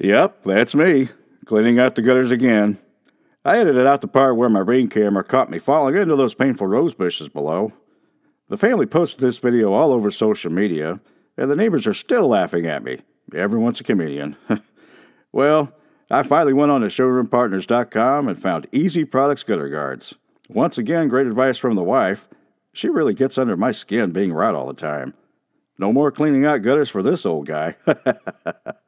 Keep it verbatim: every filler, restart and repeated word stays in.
Yep, that's me, cleaning out the gutters again. I edited out the part where my ring camera caught me falling into those painful rose bushes below. The family posted this video all over social media, and the neighbors are still laughing at me. Everyone's a comedian. Well, I finally went on to showroom partners dot com and found Easy Products Gutter Guards. Once again, great advice from the wife. She really gets under my skin being right all the time. No more cleaning out gutters for this old guy.